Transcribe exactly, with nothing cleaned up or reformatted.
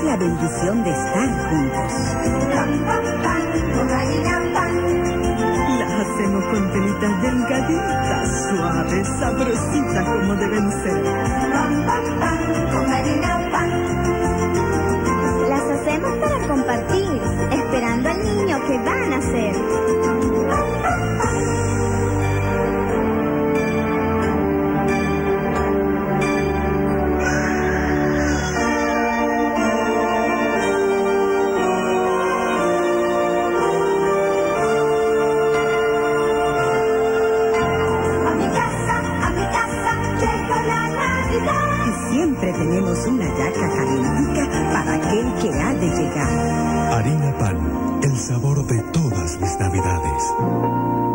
la bendición de estar juntos. Pan, pan, pan, con harina pan. Las hacemos con telitas delgaditas, suaves, sabrositas como deben ser. Pan, pan, pan, con harina pan. Las hacemos para compartir, esperando al niño que va a nacer. Pan, pan, pan. Siempre tenemos una yaca calentica para aquel que ha de llegar. Harina Pan, el sabor de todas mis navidades.